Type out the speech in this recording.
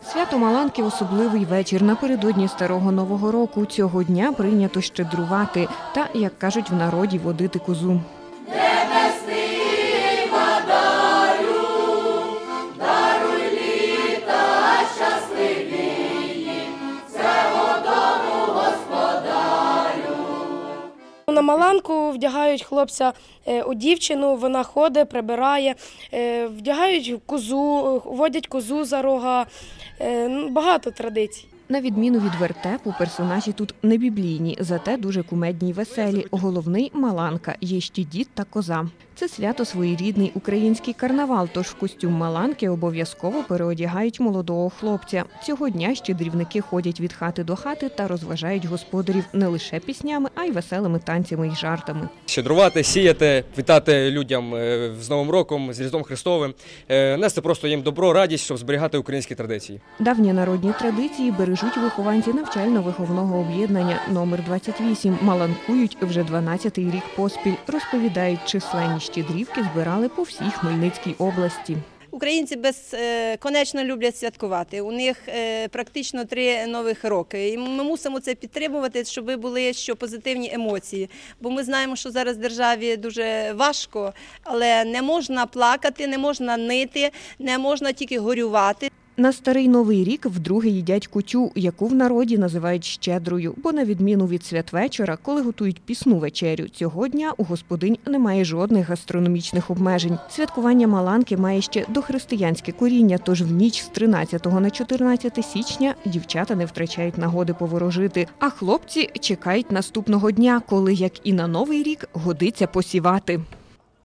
Свято Маланки – особливий вечір напередодні Старого Нового року. Цього дня прийнято щедрувати та, як кажуть в народі, водити козу. Небесний владарю, даруй літа щасливі, цього дому господарю. На Маланку вдягають хлопця у дівчину, вона ходить, прибирає, вдягають козу, водять козу за рога, багато традицій. На відміну від вертепу, персонажі тут не біблійні, зате дуже кумедні й веселі. Головний – Маланка, є ще дід та коза. Це свято своєрідний український карнавал, тож в костюм Маланки обов'язково переодягають молодого хлопця. Цього дня щедрівники ходять від хати до хати та розважають господарів не лише піснями, а й веселими танцями й жартами. Щедрувати, сіяти, вітати людям з Новим роком, з Різдвом Христовим, нести просто їм добро, радість, щоб зберігати українські традиції. Давні народні традиції бережуть вихованці навчально-виховного об'єднання номер 28. Маланкують вже 12-й рік поспіль. Розповідають, численні щедрівки збирали по всій Хмельницькій області. Українці безконечно люблять святкувати. У них практично 3 нових роки. І ми мусимо це підтримувати, щоб були позитивні емоції. Бо ми знаємо, що зараз в державі дуже важко, але не можна плакати, не можна нити, не можна тільки горювати. На Старий Новий рік вдруге їдять кутю, яку в народі називають щедрою. Бо на відміну від святвечора, коли готують пісну вечерю, цього дня у господинь немає жодних гастрономічних обмежень. Святкування Маланки має ще дохристиянське коріння, тож в ніч з 13 на 14 січня дівчата не втрачають нагоди поворожити. А хлопці чекають наступного дня, коли, як і на Новий рік, годиться посівати.